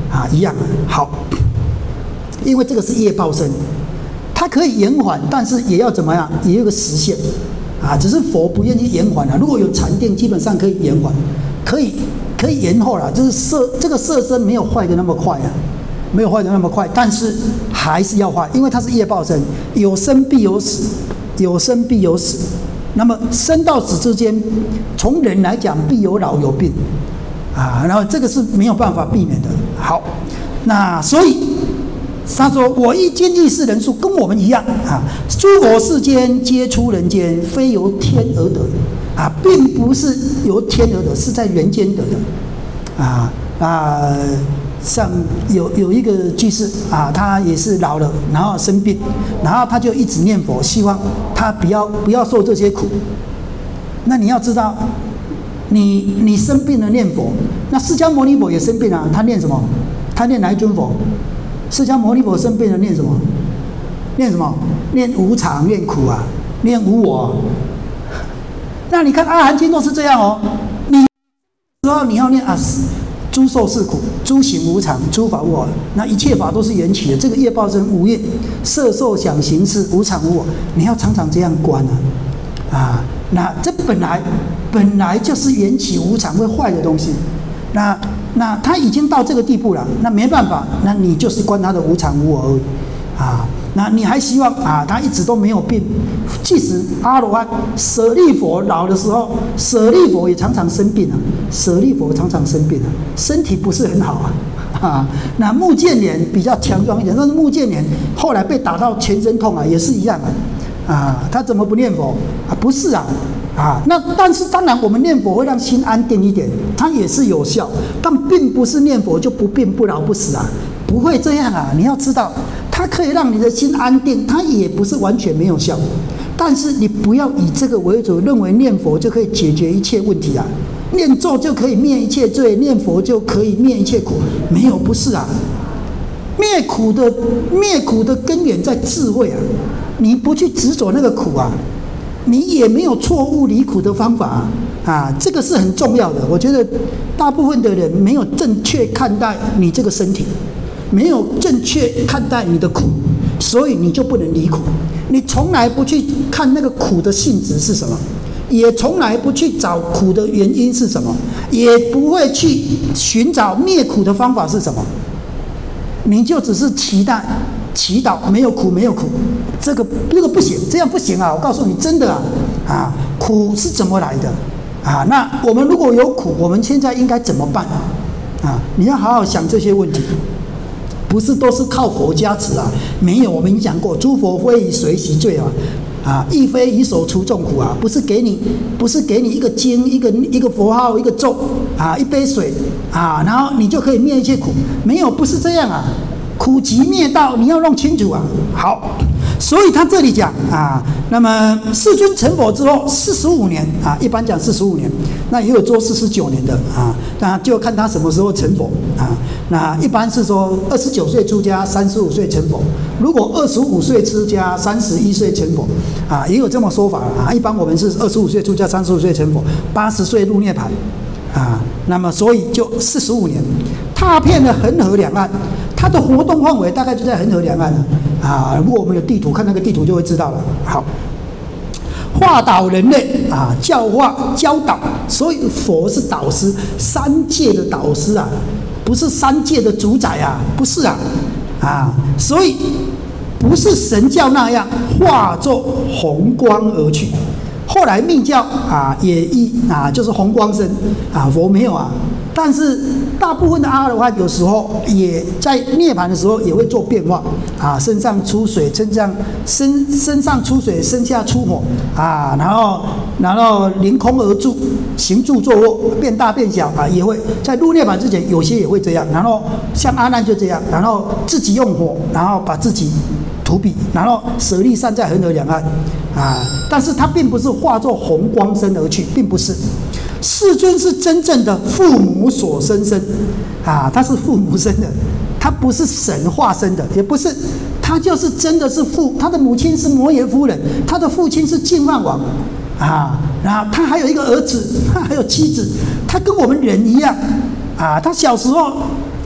啊，一样啊。好，因为这个是业报身，它可以延缓，但是也要怎么样？也有个时限啊。只是佛不愿意延缓啊。如果有禅定，基本上可以延缓，可以可以延后了。就是色这个色身没有坏的那么快啊，没有坏的那么快，但是还是要坏，因为它是业报身，有生必有死，有生必有死。那么生到死之间，从人来讲，必有老有病，啊，然后这个是没有办法避免的。好，那所以他说：“我一今意识人数跟我们一样啊，诸佛世间皆出人间，非由天而得啊，并不是由天而得，是在人间得的啊啊。”像有有一个居士啊，他也是老了，然后生病，然后他就一直念佛，希望他不要不要受这些苦。那你要知道，你你生病了念佛，那释迦牟尼佛也生病啊，他念什么？他念哪一尊佛？释迦牟尼佛生病了念什么？念什么？念无常，念苦啊，念无我。那你看《阿含经》都是这样哦，你之后你要念啊。诸受是苦，诸行无常，诸法无我。那一切法都是缘起的。这个业报身五蕴，色受想行识，无常无我。你要常常这样观啊，啊，那这本来本来就是缘起无常会坏的东西。那那他已经到这个地步了，那没办法，那你就是观他的无常无我而已啊。那你还希望啊，他一直都没有病？即使阿罗汉舍利佛老的时候，舍利佛也常常生病啊，舍利佛常常生病啊，身体不是很好啊。啊，那目犍连比较强壮一点，但是目犍连后来被打到全身痛啊，也是一样啊。啊，他怎么不念佛啊？不是啊，啊，那但是当然我们念佛会让心安定一点，它也是有效，但并不是念佛就不病不老不死啊，不会这样啊。你要知道，它可以让你的心安定，它也不是完全没有效。但是你不要以这个为主，认为念佛就可以解决一切问题啊，念咒就可以灭一切罪，念佛就可以灭一切苦，没有，不是啊。灭苦的灭苦的根源在智慧啊，你不去执着那个苦啊，你也没有错误离苦的方法啊，啊，这个是很重要的。我觉得大部分的人没有正确看待你这个身体，没有正确看待你的苦，所以你就不能离苦。你从来不去看那个苦的性质是什么，也从来不去找苦的原因是什么，也不会去寻找灭苦的方法是什么。你就只是期待、祈祷没有苦，没有苦，这个这个不行，这样不行啊！我告诉你，真的啊，啊，苦是怎么来的啊？那我们如果有苦，我们现在应该怎么办啊？你要好好想这些问题，不是都是靠佛加持啊？没有，我们已经讲过，诸佛非以随喜罪啊。啊，亦非以手除众苦啊！不是给你，不是给你一个经、一个一个佛号、一个咒啊，一杯水啊，然后你就可以灭一切苦。没有，不是这样啊！苦集灭道，你要弄清楚啊！好，所以他这里讲啊，那么世尊成佛之后四十五年啊，一般讲四十五年，那也有做四十九年的啊，那就看他什么时候成佛啊。那一般是说二十九岁出家，三十五岁成佛。如果二十五岁出家，三十一岁成佛，啊，也有这么说法啊。一般我们是二十五岁出家，三十五岁成佛，八十岁入涅槃，啊，那么所以就四十五年，踏遍了恒河两岸，它的活动范围大概就在恒河两岸了，啊。如果我们有地图，看那个地图就会知道了。好，化导人类啊，教化教导，所以佛是导师，三界的导师啊，不是三界的主宰啊，不是啊。啊，所以不是神教那样化作红光而去。后来密教啊也一啊就是红光身啊，佛没有啊。但是大部分的阿罗汉有时候也在涅槃的时候也会做变化啊，身上出水，身上身身上出水，身下出火啊，然后然后凌空而住，行住坐卧变大变小啊，也会在入涅槃之前有些也会这样，然后像阿难就这样，然后自己用火，然后把自己荼毗，然后舍利散在恒河两岸啊，但是他并不是化作红光身而去，并不是。世尊是真正的父母所生身啊，他是父母生的，他不是神化身的，也不是，他就是真的是父，他的母亲是摩耶夫人，他的父亲是净饭王啊，然后他还有一个儿子，他还有妻子，他跟我们人一样啊，他小时候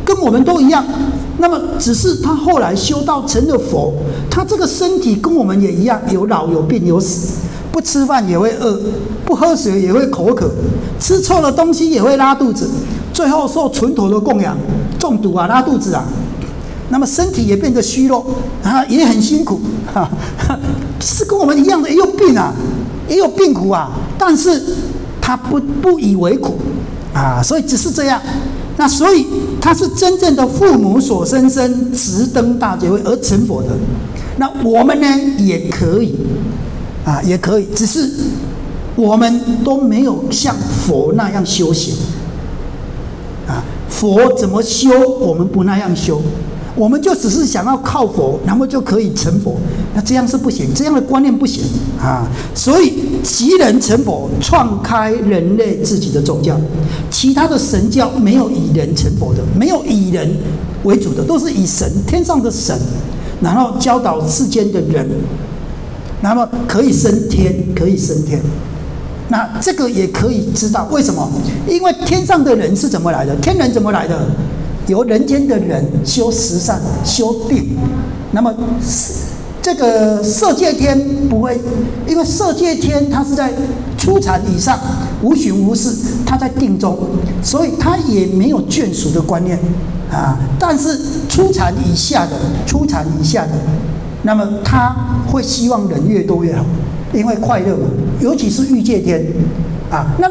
跟我们都一样。那么只是他后来修道成了佛，他这个身体跟我们也一样，有老有病有死，不吃饭也会饿，不喝水也会口渴，吃错了东西也会拉肚子，最后受纯头的供养，中毒啊，拉肚子啊。那么身体也变得虚弱啊，也很辛苦，哈，是跟我们一样的，也有病啊，也有病苦啊，但是他不不以为苦啊，所以只是这样。那所以他是真正的父母所生生，直登大觉位而成佛的。那我们呢也可以啊，也可以，只是我们都没有像佛那样修行啊。佛怎么修，我们不那样修。我们就只是想要靠佛，然后就可以成佛，那这样是不行，这样的观念不行啊！所以即人成佛，创开人类自己的宗教，其他的神教没有以人成佛的，没有以人为主的，都是以神，天上的神，然后教导世间的人，那么可以升天，可以升天。那这个也可以知道为什么？因为天上的人是怎么来的？天人怎么来的？由人间的人修十善、修定，那么这个色界天不会，因为色界天它是在初禅以上，无寻无事，它在定中，所以它也没有眷属的观念啊。但是初禅以下的，初禅以下的，那么他会希望人越多越好，因为快乐嘛，尤其是欲界天啊，那。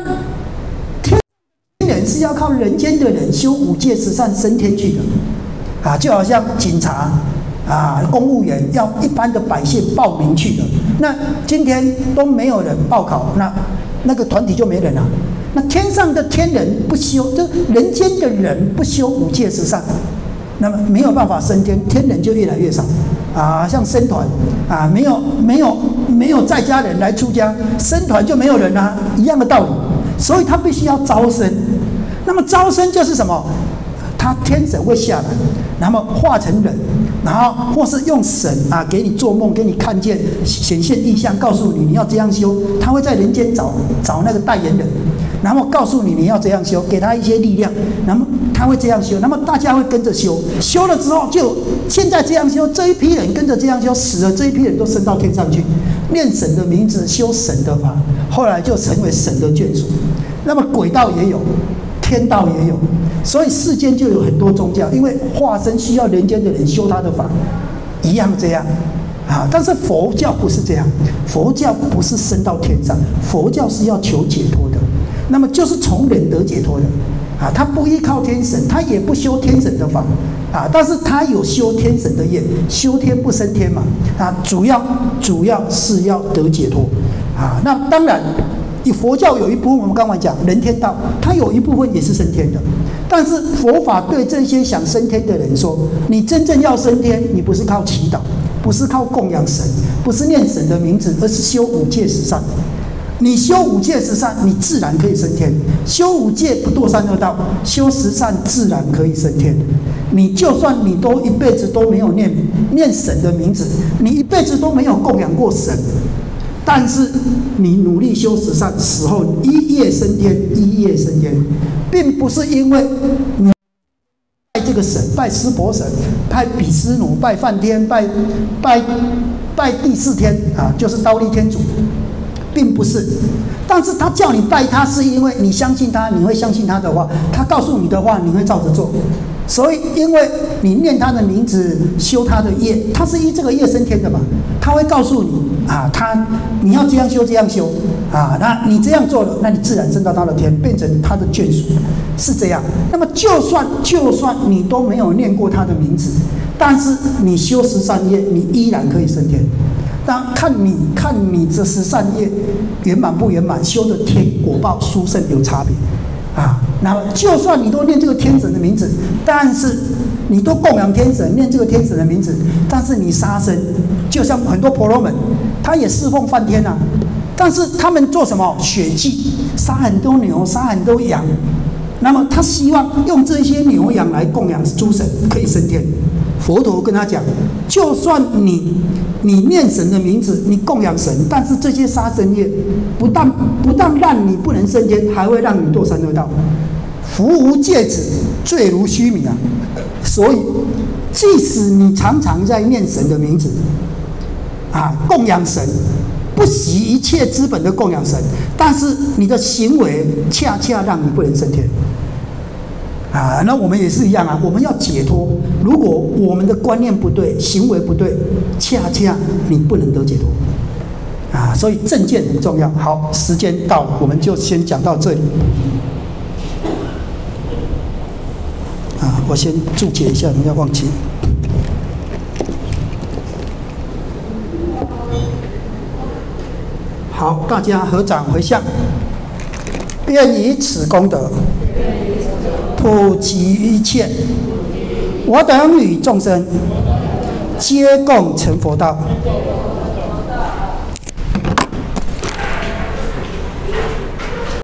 人是要靠人间的人修五戒十善升天去的，啊，就好像警察啊、公务员要一般的百姓报名去的。那今天都没有人报考，那那个团体就没人了。那天上的天人不修，就人间的人不修五戒十善，那么没有办法升天，天人就越来越少啊。像僧团啊，没有没有没有在家人来出家，僧团就没有人啊，一样的道理。所以他必须要招生。那么招生就是什么？他天神会下来，然后化成人，然后或是用神啊给你做梦，给你看见显现异象，告诉你你要这样修。他会在人间找找那个代言人，然后告诉你你要这样修，给他一些力量，然后他会这样修，那么大家会跟着修。修了之后就现在这样修，这一批人跟着这样修，死了这一批人都升到天上去，念神的名字，修神的法，后来就成为神的眷属。那么鬼道也有，天道也有，所以世间就有很多宗教，因为化身需要人间的人修他的法，一样这样啊。但是佛教不是这样，佛教不是升到天上，佛教是要求解脱的，那么就是从人得解脱的啊。他不依靠天神，他也不修天神的法啊，但是他有修天神的业，修天不升天嘛啊，主要主要是要得解脱啊。那当然。以佛教有一部分，我们刚才讲人天道，它有一部分也是升天的。但是佛法对这些想升天的人说：你真正要升天，你不是靠祈祷，不是靠供养神，不是念神的名字，而是修五戒十善。你修五戒十善，你自然可以升天。修五戒不堕三恶道，修十善自然可以升天。你就算你都一辈子都没有念念神的名字，你一辈子都没有供养过神。但是你努力修十善，死后一夜升天，一夜升天，并不是因为你拜这个神，拜湿婆神，拜比湿奴，拜梵天，拜拜拜第四天啊，就是忉利天主，并不是。但是他叫你拜他，是因为你相信他，你会相信他的话，他告诉你的话，你会照着做。所以，因为你念他的名字，修他的业，他是依这个业升天的嘛，他会告诉你啊，他你要这样修，这样修啊，那你这样做了，那你自然升到他的天，变成他的眷属，是这样。那么，就算就算你都没有念过他的名字，但是你修十善业，你依然可以升天。当看你看你这十善业圆满不圆满，修的天果报殊胜有差别。啊，那么就算你都念这个天神的名字，但是你都供养天神，念这个天神的名字，但是你杀生，就像很多婆罗门，他也侍奉梵天啊，但是他们做什么血祭，杀很多牛，杀很多羊，那么他希望用这些牛羊来供养诸神，可以升天。佛陀跟他讲，就算你你念神的名字，你供养神，但是这些杀生业不但不但让你不能升天，还会让你堕三恶道。 福无戒止，罪如虚名啊。所以，即使你常常在念神的名字，啊，供养神，不惜一切资本的供养神，但是你的行为恰恰让你不能升天。啊，那我们也是一样啊，我们要解脱。如果我们的观念不对，行为不对，恰恰你不能得解脱。啊，所以正见很重要。好，时间到了，我们就先讲到这里。啊，我先注解一下，不要忘记。好，大家合掌回向，愿以此功德普及一切，我等与众生皆共成佛道。